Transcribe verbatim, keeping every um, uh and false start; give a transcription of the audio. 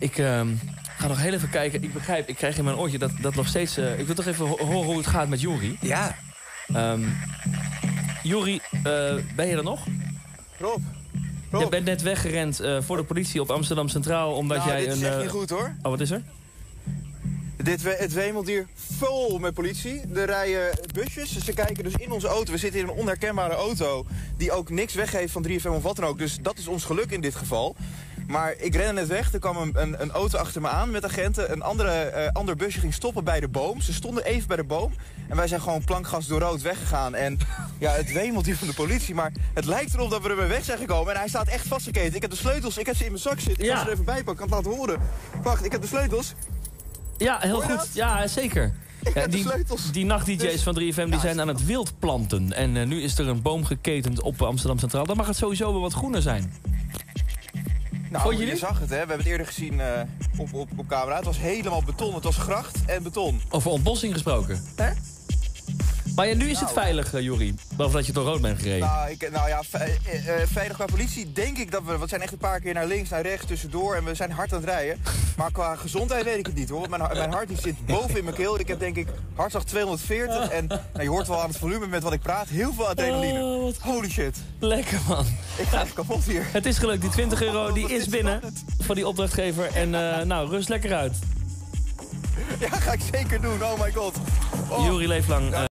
Ik uh, ga nog heel even kijken. Ik begrijp, ik krijg in mijn oortje dat, dat nog steeds... Uh, ik wil toch even ho horen hoe het gaat met Juri. Ja. Um, Juri, uh, ben je er nog? Rob. Rob. Je bent net weggerend uh, voor de politie op Amsterdam Centraal, omdat nou, jij dit een... is echt uh... niet goed, hoor. Oh, wat is er? Dit, het wemelt hier vol met politie. Er rijden busjes. Ze kijken dus in onze auto. We zitten in een onherkenbare auto die ook niks weggeeft van drie F M of wat dan ook. Dus dat is ons geluk in dit geval. Maar ik rende net weg. Er kwam een, een, een auto achter me aan met agenten. Een andere, uh, ander busje ging stoppen bij de boom. Ze stonden even bij de boom. En wij zijn gewoon plankgas door rood weggegaan. En ja, het wemelt hier van de politie. Maar het lijkt erop dat we er weer weg zijn gekomen. En hij staat echt vastgeketen. Ik heb de sleutels. Ik heb ze in mijn zak zitten. Ik ja. ga ze er even bij pakken. Ik kan het laten horen. Wacht, ik heb de sleutels. Ja, heel goed. Dat? Ja, zeker. Ja, die die nacht-D J's dus, van drie F M die ja, zijn aan het wildplanten. En uh, nu is er een boom geketend op Amsterdam Centraal. Dan mag het sowieso wel wat groener zijn. Nou, je, je zag het, hè. We hebben het eerder gezien uh, op, op, op camera. Het was helemaal beton. Het was gracht en beton. Over ontbossing gesproken. Hè? Maar ja, nu is nou, het veilig, uh, Juri. Behalve dat je door rood bent gereden. Nou, ik, nou ja, ve uh, veilig qua politie denk ik dat we... We zijn echt een paar keer naar links, naar rechts, tussendoor. En we zijn hard aan het rijden. Maar qua gezondheid weet ik het niet, hoor. Mijn, mijn hart die zit boven in mijn keel. Ik heb denk ik hartslag tweehonderdveertig. En nou, je hoort wel aan het volume met wat ik praat. Heel veel adrenaline. Oh, holy shit. Lekker, man. Ik ga even kapot hier. Het is gelukt. Die twintig euro die is binnen voor die opdrachtgever. En uh, nou, rust lekker uit. Ja, ga ik zeker doen. Oh my god. Oh. Juri, leef lang. Uh,